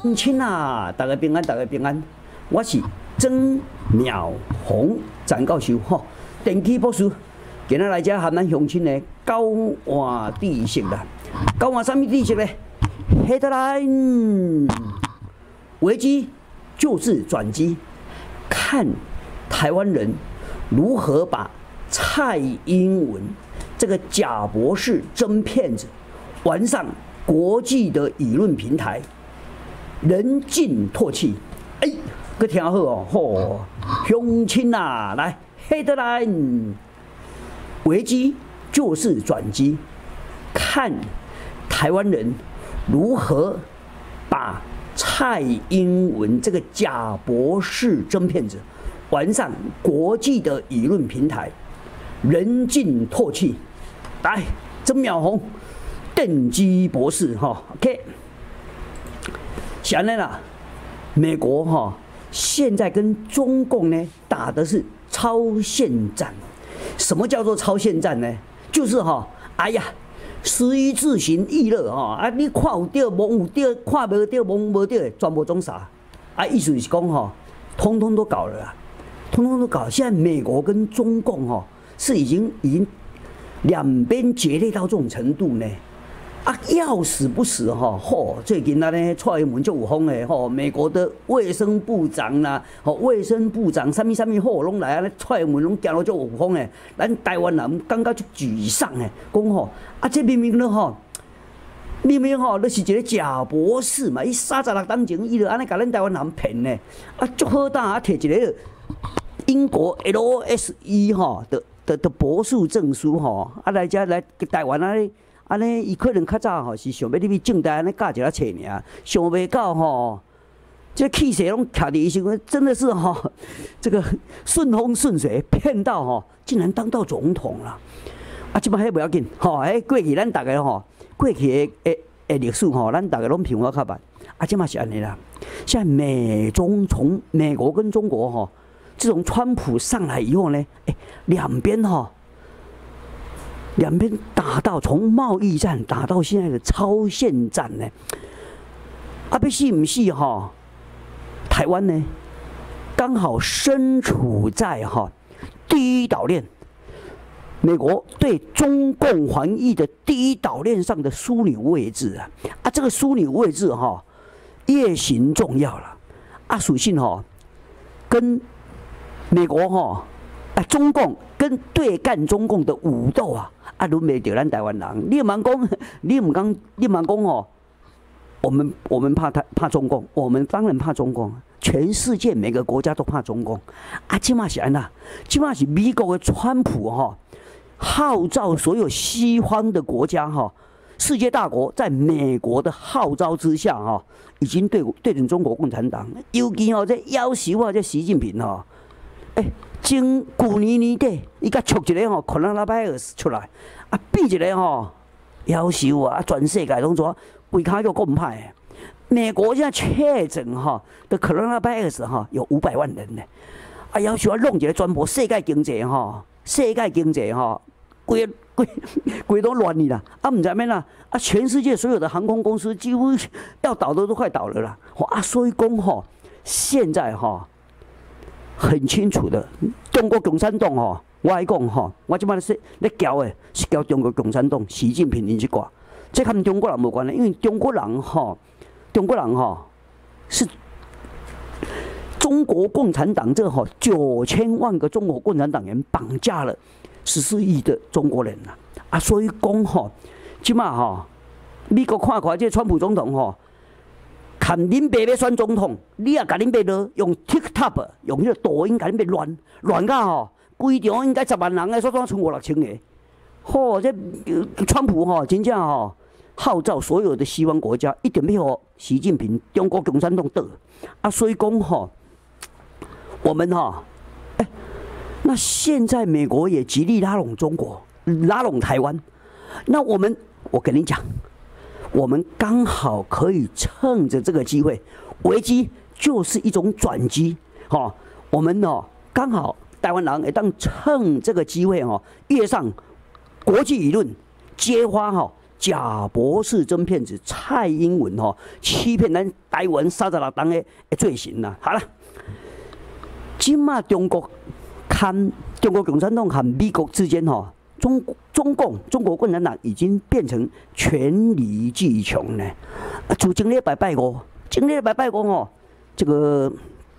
亲啊，大家平安，大家平安。我是曾妙红张教授吼，电气博士。今仔来遮和咱乡亲的交换知识啦。交换什么知识呢 ？Headline， 危机就是转机，看台湾人如何把蔡英文这个假博士、真骗子玩上国际的舆论平台，人尽唾弃。哎，佮听好哦，吼，乡亲啊，来 Headline。危机就是转机，看台湾人如何把蔡英文这个假博士、真骗子玩上国际的舆论平台，人尽唾弃。来，曾妙红，电机博士哈 ，OK。想来啦，美国哈现在跟中共呢打的是超限战。什么叫做超限战呢？就是哎呀，时移自行易乐啊！你看有对，摸有对，看无对，摸无对，全部总啥？意思是讲通通都搞了啦，通通都搞。现在美国跟中共是已经两边决裂到这种程度呢。要死不死最近呢，蔡英文就有风的美国的卫生部长啦，卫生部长什么拢来蔡英文拢行到就有风的，咱台湾人感觉就沮丧的，讲这明明呢明明你是一个假博士嘛，伊36当前伊就安尼甲咱台湾人骗呢，足好胆摕一个英国 LSE 的博士证书来遮来台湾安尼，伊可能较早是想要你去政大安尼教一下册尔，想袂到这气势拢徛伫伊身边，真的是这个顺风顺水，骗到竟然当到总统了。即摆迄不要紧，过去咱大家过去的历史咱大家拢评我较慢。即摆是安尼啦，现在从美国跟中国自从川普上来以后呢，两边打到从贸易战打到现在的超限战呢，要是不是台湾呢，刚好身处在第一岛链，美国对中共防疫的第一岛链上的枢纽位置这个枢纽位置越行重要了属性跟美国中共跟对干中共的武斗轮袂着咱台湾人。你茫讲，我们怕中共，我们当然怕中共。全世界每个国家都怕中共。即马是安那，即马是美国的川普号召所有西方的国家世界大国，在美国的号召之下已经对准中国共产党，尤其这要求这习近平前去年年底，伊甲出一个coronavirus 出来，变一个夭寿全世界拢做规骹叫共派。美国现在确诊的 coronavirus 有500万人呢，夭寿弄一个全部世界经济规都乱去啦，唔知咩啦，全世界所有的航空公司几乎要倒的都快倒了啦，所以讲现在很清楚的，中国共产党我来讲我即摆咧教的是教中国共产党习近平因即挂，这跟中国人无关的，因为中国人是中国共产党这9000万个中国共产党员绑架了14亿的中国人所以讲即摆美国看看这川普总统看恁爸要选总统，你也甲恁爸用 TikTok 用迄个抖音甲恁爸乱到规场应该10万人的，煞剩5、6千个。这川普真正号召所有的西方国家一定要习近平中国共产党倒所以讲我们那现在美国也极力拉拢中国，拉拢台湾，那我跟你讲。我们刚好可以趁着这个机会，危机就是一种转机，我们刚好台湾人会当趁这个机会跃上国际舆论，揭发假博士真骗子蔡英文欺骗咱台湾36党的罪行啦。好了，今嘛中国共产党和美国之间中国共产党已经变成权力巨穷呢。就前礼拜拜五这个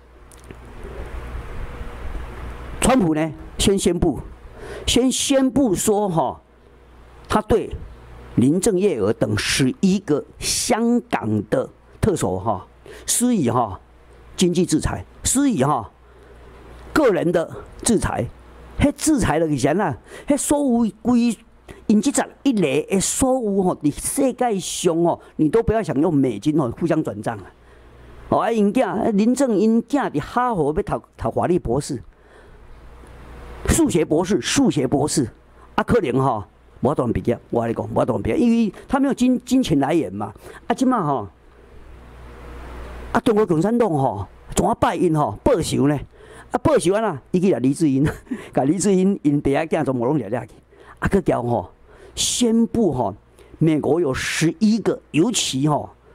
川普呢先宣布说他对林郑月娥等11个香港的特首施以经济制裁，施以个人的制裁。迄制裁就是啥啦？迄所有因这11个的所有伫世界上你都不要想用美金互相转账啊！因囝林正因囝伫哈佛要读法律博士、数学博士，可能无当毕业，我跟你讲，无当毕业，因为他没有金钱来源嘛。即马中国共产党怎啊拜因报仇呢？报仇啊！伊去李志英，甲李志英因爸仔囝全部拢掠去，佮叫宣布美国有11个，尤其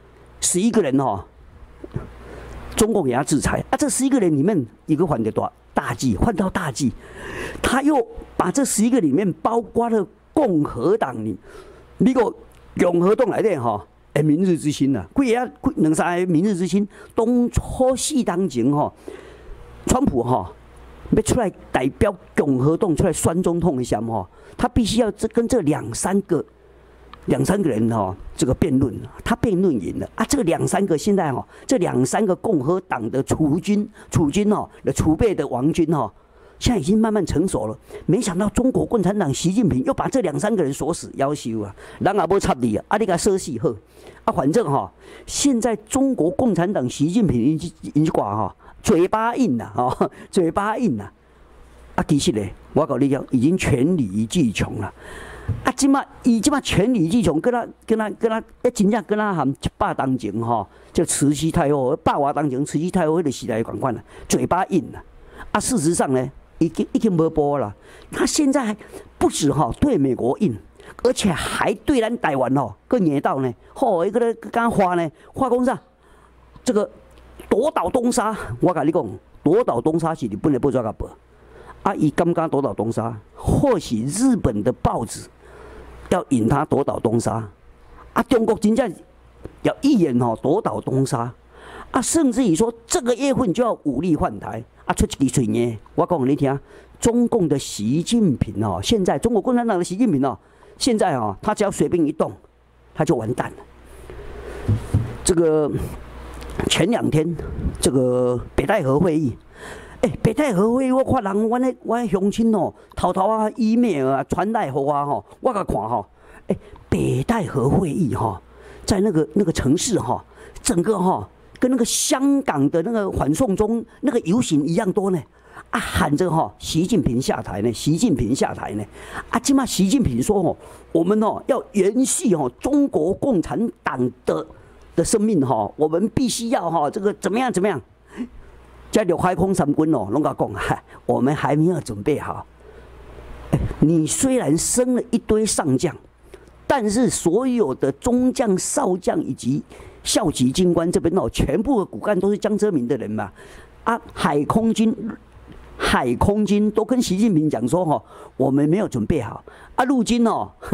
11个人中共给他制裁这11个人里面一个犯的大忌，犯到大忌，他又把这11个里面包括了共和党里，美国共和党内底明日之星啊，几个2、3个明日之星，当初4当前川普要出来代表共和党出来选总统一下他必须要跟这两三个人这个辩论，他辩论赢了这个2、3个现在这2、3个共和党的储军的储备的王军现在已经慢慢成熟了。没想到中国共产党习近平又把这2、3个人锁死，夭寿啊！人也无插你你甲说死好反正现在中国共产党习近平因这挂嘴巴硬啦嘴巴硬啦其实咧，我告你讲，已经权力巨穷了即马权力巨穷，跟他真正跟他含100当前这慈禧太后100外当前慈禧太后迄个时代同款啦，嘴巴硬啦事实上呢，已经无波了。他现在不止对美国硬，而且还对咱台湾更野到呢，一个咧刚画呢，画讲啥？这个夺岛东沙，我甲你讲，夺岛东沙是日本的报纸甲报。伊敢敢夺岛东沙？或许日本的报纸要引他夺岛东沙，中国真正要一眼夺岛东沙，甚至于说这个月份就要武力换台，出一支嘴呢。我讲给你听，中共的习近平现在中国共产党的习近平现在他只要随便一动，他就完蛋了。这个前2天，这个北戴河会议。北戴河会议，我看人，我的乡亲偷偷email 传来给我我甲看北戴河会议在那个城市整个跟那个香港的那个反送中那个游行一样多呢喊着习近平下台呢，习近平下台呢今嘛习近平说我们要延续中国共产党的生命我们必须要这个怎么样。在陆海空三军拢甲讲，我们还没有准备好。你虽然升了一堆上将，但是所有的中将、少将以及校级军官这边全部的骨干都是江泽民的人嘛。海空军都跟习近平讲说我们没有准备好。陆军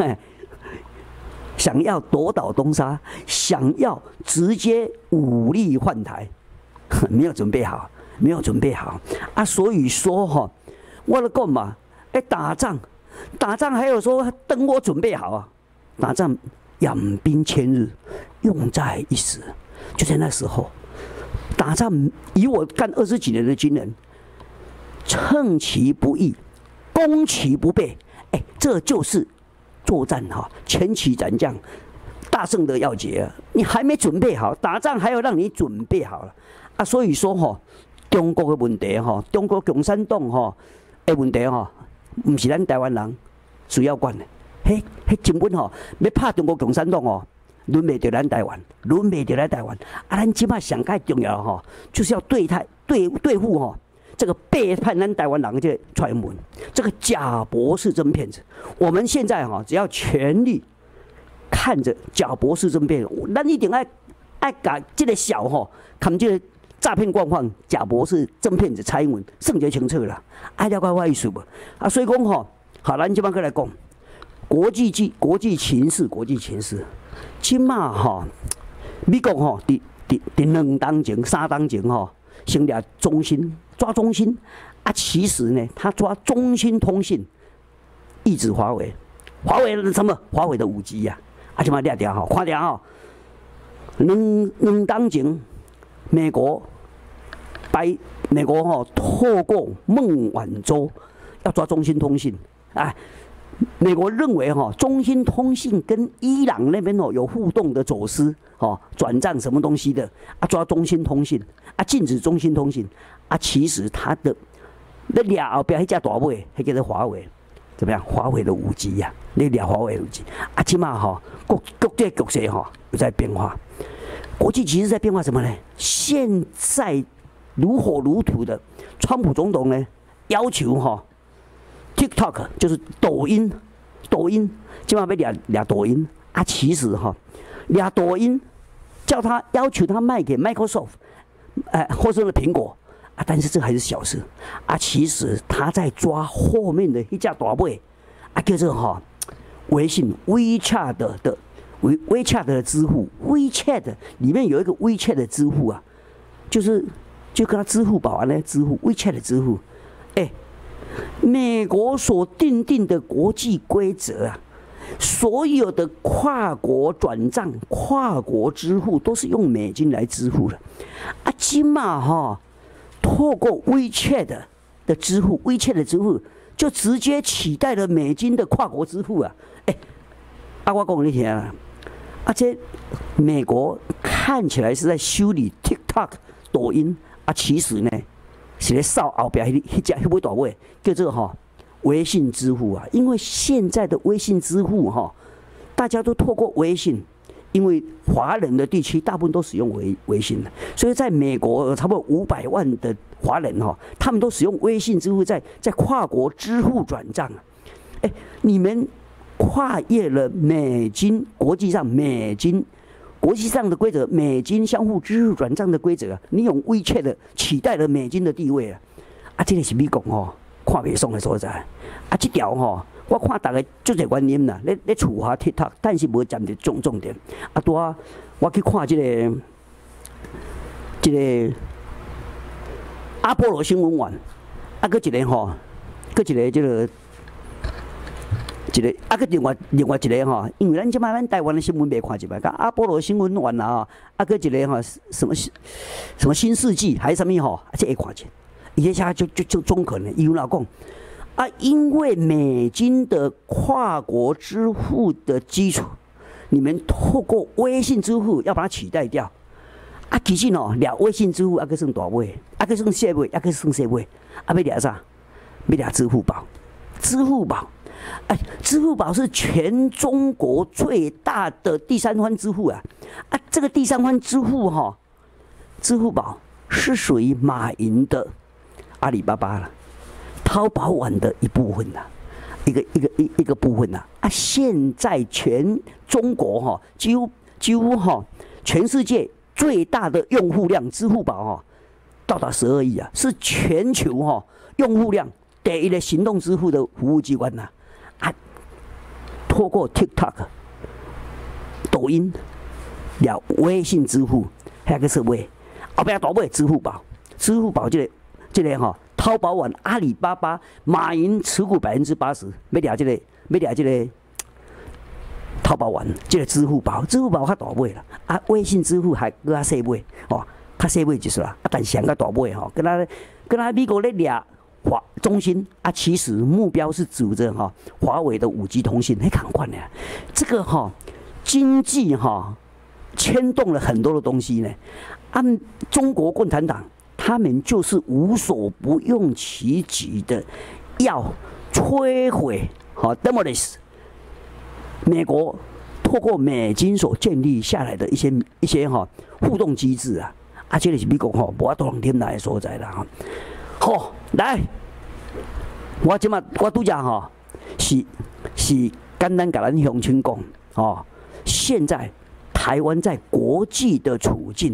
想要夺岛东沙，想要直接武力换台，没有准备好。所以说我就讲嘛，打仗还有说等我准备好打仗养兵千日，用在一时，就在那时候打仗。以我干20几年的军人，趁其不意，攻其不备，这就是作战前期斩将大胜的要诀你还没准备好，打仗还要让你准备好了所以说中国的问题中国共产党的问题不是咱台湾人需要管的，迄根本要拍中国共产党轮袂到咱台湾，咱即摆上介重要就是要对付这个背叛咱台湾人的这个传闻，这个假博士真骗子。我们现在只要全力看着贾博士政变，咱一定爱把这个小吼，看这个诈骗惯犯贾博士政骗子蔡英文算得清楚啦，爱了解我意思无？啊，所以讲吼，好，咱即摆过来讲国际情势，即马吼，美国吼，伫2当前、3当前吼，成立中兴抓中兴啊，其实呢，他抓中兴通讯，抑制华为什么？华为的5G 呀，啊，即马掠掉吼，看掉吼。2当前，美国透过孟晚舟要抓中兴通讯，啊，美国认为中兴通讯跟伊朗那边有互动的走私，转账什么东西的，啊，抓中兴通讯，啊，禁止中兴通讯，啊，其实它的那俩后边那只大尾，那叫做华为。怎么样？华为的5G 呀，你俩华为5G，啊，起码国际局势有在变化，国际局势在变化什么呢？现在如火如荼的，川普总统呢要求TikTok 就是抖音，起码要俩抖音啊，其实俩抖音叫他要求他卖给 Microsoft， 或是苹果。啊，但是这还是小事啊！其实他在抓后面的一家大尾，啊，叫做微信 WeChat 的 WeChat 的支付 ，WeChat 里面有一个 WeChat 的支付啊，就跟他支付宝呢支付 WeChat 的支付，美国所定的国际规则啊，所有的跨国转账、跨国支付都是用美金来支付的，啊，今嘛透过 WeChat 的支付 ，WeChat 的支付就直接取代了美金的跨国支付啊！我讲你听啊，这美国看起来是在修理 TikTok 抖音啊，其实呢是在扫后边那尾大尾，叫做微信支付啊。因为现在的微信支付大家都透过微信。因为华人的地区大部分都使用微信的，所以在美国差不多500万的华人他们都使用微信支付在跨国支付转账啊。你们跨越了美金国际上的规则，美金相互支付转账的规则啊，你用 WeChat 的取代了美金的地位啊。啊，这个是美国看袂爽的所在。啊，这条我看大家足侪原因啦，咧处罚 TikTok， 但是无站到重点。啊，我去看这个阿波罗新闻网，啊，搁一个啊，搁另外一个因为咱即摆咱台湾的新闻袂看一摆，甲阿波罗新闻网啊，啊，搁一个什么新世纪还是什么这会看者，伊下就中肯的，伊有哪讲？啊，因为美金的跨国支付的基础，你们透过微信支付要把它取代掉。啊，其实俩微信支付还可算大尾，还可算小尾，还可算小尾。啊，要俩啥？要俩支付宝。支付宝是全中国最大的第三方支付啊！啊，这个第三方支付支付宝是属于马云的阿里巴巴了。淘宝网的一部分呐，一个部分呐。啊，现在全中国几乎全世界最大的用户量，支付宝到达12亿啊，是全球用户量第一的行动支付的服务机关呐。啊，透过 TikTok、抖音、微信支付，还有个是尾，后边大尾支付宝这个淘宝网、阿里巴巴、马云持股80%，要掠这个淘宝网，这个支付宝较大尾啦，啊，微信支付还搁较小尾，较小尾就是啦，啊，但是较大尾跟他美国咧掠中兴啊，其实目标是指着华为的5G 通信，很赶快的，这个经济牵动了很多的东西呢，按中国共产党。他们就是无所不用其极的要摧毁demolish 美国透过美金所建立下来的一些互动机制啊，啊，这个是美国无法度通添来的所在啦好，来，我拄则是简单甲咱乡亲讲现在台湾在国际的处境，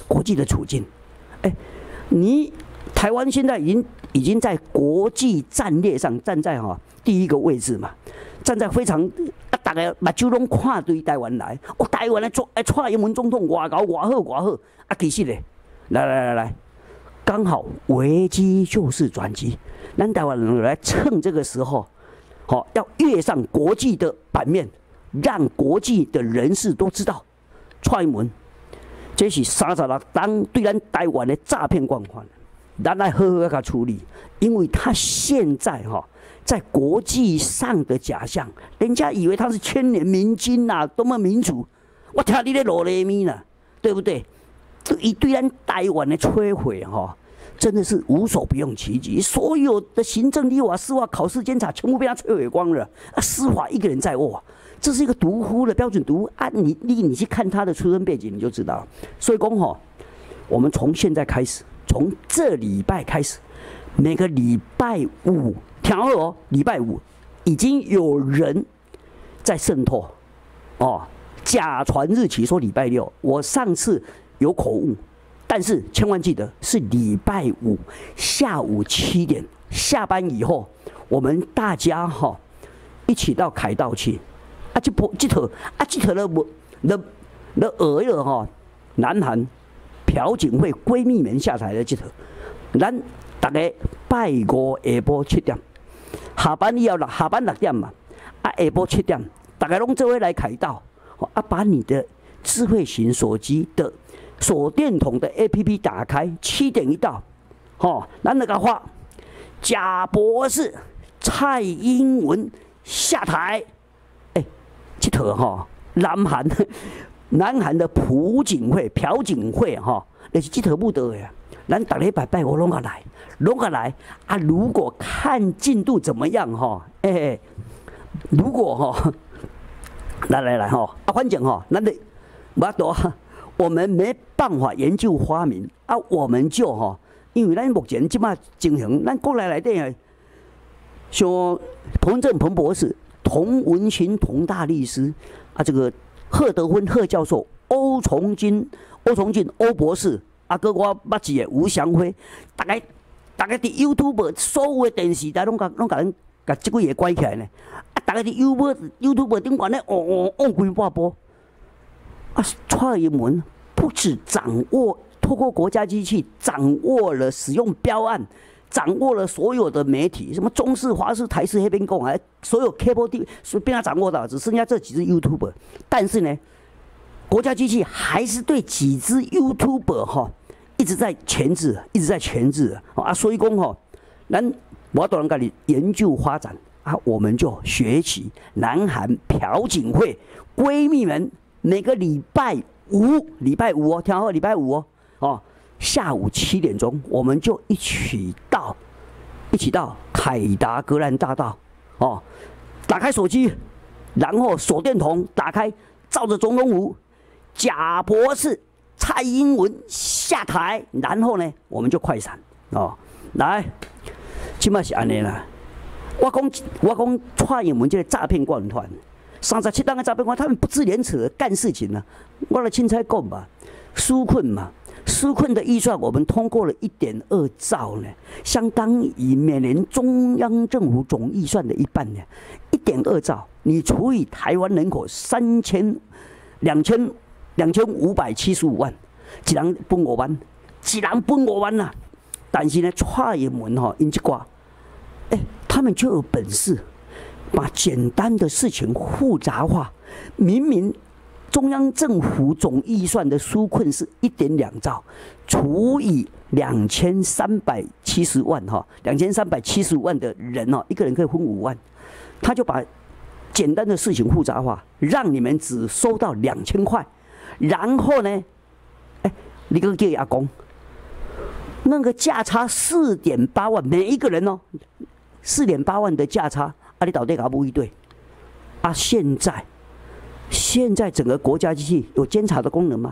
你台湾现在已经在国际战略上站在第一个位置嘛，站在非常大家目睭拢看对台湾来，台湾的蔡英文总统偌高偌好，其实咧，来，刚好危机就是转机，咱台湾人来趁这个时候，要跃上国际的版面，让国际的人士都知道，蔡英文这是36档对咱台湾的诈骗惯犯，咱来好好甲处理，因为他现在在国际上的假象，人家以为他是千年明君呐，多么民主，我听你咧罗雷咪啦，对不对？一对咱台湾的摧毁真的是无所不用其极，所有的行政、立法、司法、考试、监察，全部被他摧毁光了。司法一个人在握，这是一个毒夫的标准毒夫啊！你去看他的出身背景，你就知道。所以讲我们从现在开始，从这礼拜开始，每个礼拜五，听好礼拜五已经有人在渗透假传日期说礼拜六，我上次有口误。但是千万记得是礼拜五下午7点下班以后，我们大家一起到凯道去，这头的鹅了南韩朴槿惠闺蜜们下台的这头，咱大家拜五下晡7点，下班以后下班6点嘛，下晡7点，大家拢做伙来凯道，把你的智慧型手机的手电筒的 APP 打开，7点一到，咱那个话，贾博士、蔡英文下台，这头南韩的朴槿惠那是这头不得呀，咱大礼拜五拢个来啊！如果看进度怎么样如果来反正咱的不多。我们没办法研究发明我们就因为咱目前即马情形，咱国内底像彭正彭博士、童文群童大律师这个贺德芬贺教授、欧崇进欧博士搁我捌记的吴祥辉，大家伫 YouTube 所有的电视台拢甲即几个关起来呢，大家伫 YouTube 顶管咧往规划波。蔡英文不只透过国家机器掌握了使用标案，掌握了所有的媒体，什么中视、华视、台视、黑边共所有 cable TV 被他掌握到，只剩下这几只 YouTuber。但是呢，国家机器还是对几只 YouTuber 一直在钳制所以讲咱我当然跟你研究发展我们就学习南韩朴槿惠闺蜜们。每个礼拜五听好，礼拜五下午7点钟，我们就一起到凯达格兰大道打开手机，然后手电筒打开，照着总统府，贾博士、蔡英文下台，然后呢，我们就快闪来，起码是安尼啦。我讲蔡英文这个诈骗惯犯。37档的诈骗官，他们不知廉耻的干事情我来钦差讲吧，纾困的预算我们通过了1.2兆呢，相当于每年中央政府总预算的一半呢。1.2兆，你除以台湾人口2575万，一人分5万呐。但是呢，蔡英文因这挂，他们就有本事。把简单的事情复杂化，明明中央政府总预算的纾困是1.2兆，除以2370万2375万的人一个人可以分5万，他就把简单的事情复杂化，让你们只收到2000块，然后呢，你个叫阿公，那个价差4.8万，每一个人4.8万的价差。你到底搞不一对？现在整个国家机器有监察的功能吗？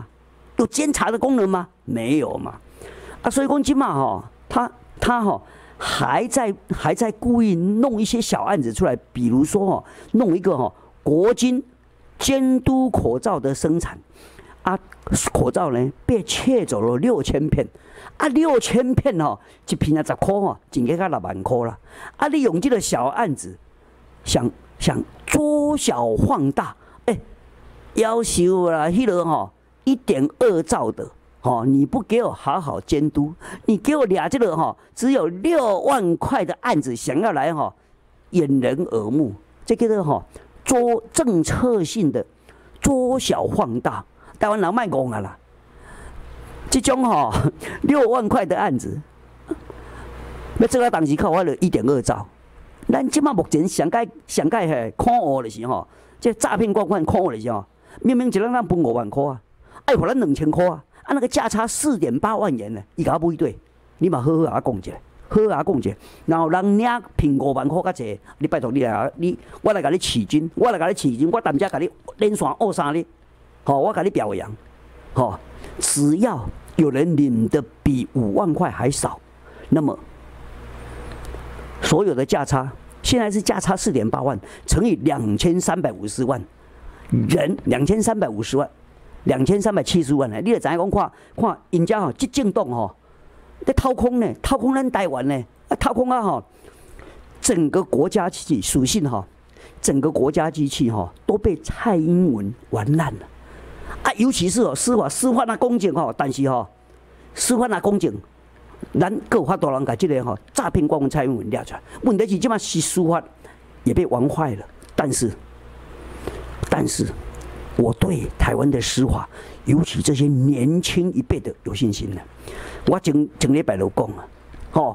没有嘛。所以讲今嘛他还在故意弄一些小案子出来，比如说弄一个国军监督口罩的生产，啊，口罩呢被窃走了6000片，啊，6000片哦，一片啊10块哦，一个才6万块啦。啊，你用这个小案子，想缩小放大，要求啦，迄个吼1.2兆的。你不给我好好监督，你给我俩这个只有6万块的案子，想要来掩人耳目，这个做政策性的缩小放大，台湾人卖讲啊啦，这种6万块的案子，要做到当时靠我了1.2兆，咱即马目前上届看恶的是这诈骗光款看恶的是明明一人咱分5万块啊，爱互咱2000块啊。那个价差4.8万元呢，伊甲我买对，你嘛好好啊讲者，好好啊讲者。然后人领骗5万块较济，你拜托你来，我来甲你取经，我担遮甲你连线恶三日，我甲你表扬，只要有人领的比5万块还少，那么所有的价差，现在是价差4.8万乘以2350万人，2350万。2370万呢，你就知影讲看因遮执政党在掏空呢，掏空咱台湾呢，掏空啊整个国家机器属性整个国家机器都被蔡英文玩烂了啊！尤其是司法那公正但是司法那公正，咱各法度人把这个诈骗光蔡英文抓出来，问题是即马是司法也被玩坏了，但是。我对台湾的司法，尤其这些年轻一辈的有信心了。我前礼拜就讲啊，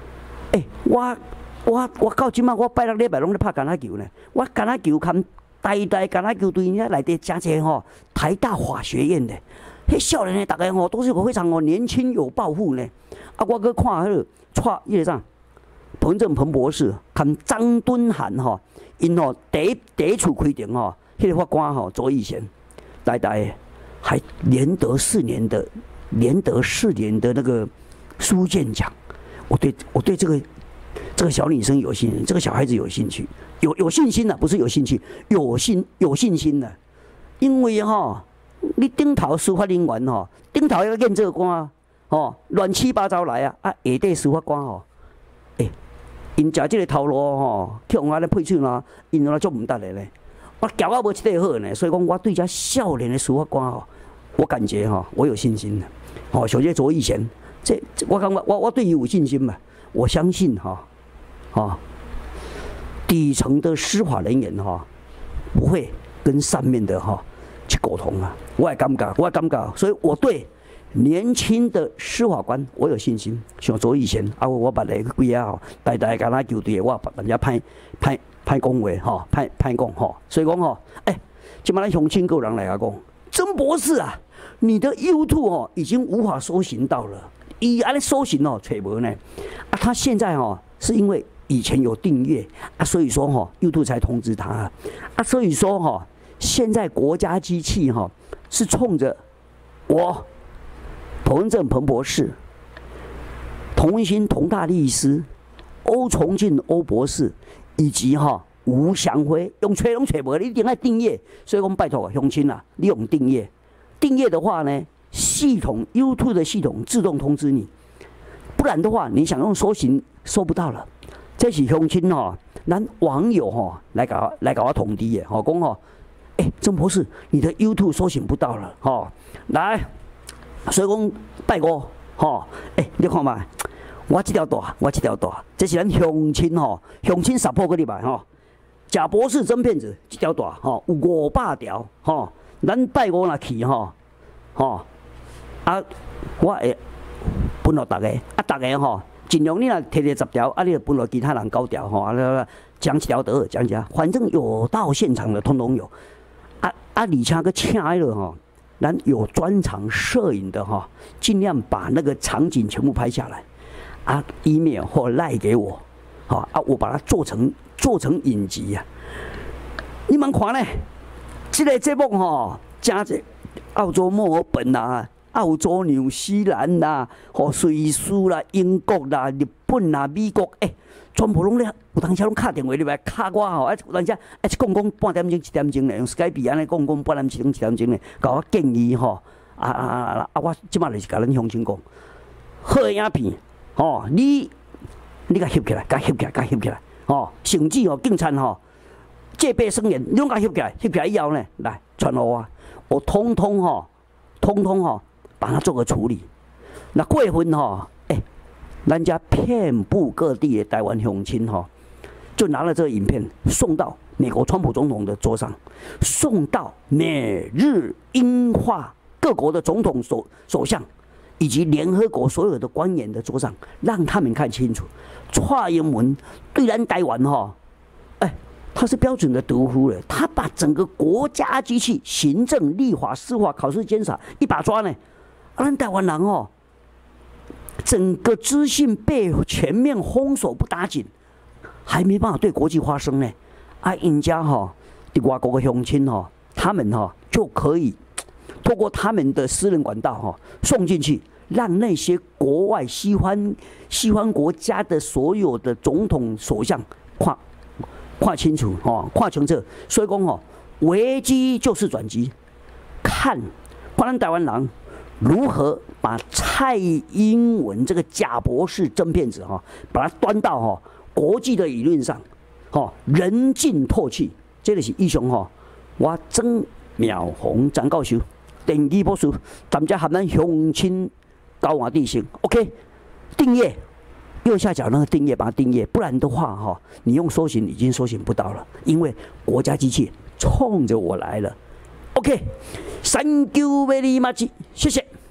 我到即马我拜6礼拜拢咧拍橄榄球呢。我橄榄球看代橄榄球队内底真侪台大法学院的，迄少年的大家都是非常年轻有抱负呢。啊，我去看迄个啥彭博士，看张敦涵因第一次开庭迄个法官左以贤，代还连得4年的那个书卷奖。我对这个小女生有信心，这个小孩子有兴趣，有信心了，不是有兴趣，有信心了。因为你顶头司法人员顶头要验这个官乱七八糟来啊！下底司法官因食这个头路去用安尼配手啦，因做足唔得的咧。我脚啊无一块好呢，所以讲我对这少年的司法官我感觉我有信心的。小姐左以贤，我感觉我对伊有信心嘛，我相信底层的司法人员不会跟上面的去沟通啊。我也感觉，所以我对年轻的司法官我有信心。像左以贤我捌来几啊大橄榄球队，我捌人家歹讲话歹讲所以讲即摆咱乡亲有人来讲，曾博士啊，你的 YouTube 已经无法搜寻到了，伊安尼搜寻找无呢他现在是因为以前有订阅所以说YouTube 才通知他所以说现在国家机器是冲着我彭博士、童文新童大律师、欧崇进欧博士。以及吴祥辉用吹拢吹无，你一定要订阅。所以讲拜托乡亲你用订阅。订阅的话呢，系统 YouTube 的系统自动通知你，不然的话，你想用搜寻搜不到了。这是乡亲咱网友来搞我通知的讲曾博士，你的 YouTube 搜寻不到了来，所以讲拜五你看嘛。我这条大，这是咱乡亲乡亲support个礼拜贾博士真骗子这条大有500条咱拜五若去我会分落大家大家尽量你若摕10条你就分落其他人9条讲一条得讲一条，反正有到现场的通通有而且个请迄个咱有专场摄影的尽量把那个场景全部拍下来。email 或赖给我，我把它做成影集你们看呢？这个节目真侪澳洲墨尔本澳洲纽西兰瑞士英国日本啦、美国，全部拢咧，有当时拢敲电话入来敲我吼，有当时讲半点钟、1点钟咧，用 Skype 安尼讲半点钟、1点钟咧，甲我建议吼，我即摆就是甲恁乡亲讲，好的影片，吼，你甲翕起来，甲翕起来，吼，甚至吼警察吼戒备森严，你拢甲翕起来，翕起来以后呢，来传给我通通把它做个处理。那过分吼，人家遍布各地的台湾乡亲吼，就拿了这个影片送到美国川普总统的桌上，送到美日英法各国的总统首相以及联合国所有的官员的桌上，让他们看清楚，蔡英文对咱台湾吼，他是标准的毒夫了，他把整个国家机器、行政、立法、司法、考试、监察一把抓呢，咱台湾人吼。整个资讯被全面封锁不打紧，还没办法对国际发声呢。人家在外国的乡亲他们就可以透过他们的私人管道送进去，让那些国外西方国家的所有的总统首相看清楚看清楚。所以讲危机就是转机，看咱台湾人。如何把蔡英文这个假博士真骗子把它端到国际的舆论上，人尽唾弃，这就是以上我曾妙红张教授电机博士，咱家和咱乡亲交换地形 ，OK， 订阅右下角那个订阅，把它订阅，不然的话你用搜寻已经搜寻不到了，因为国家机器冲着我来了。OK， Thank you very much， 谢谢。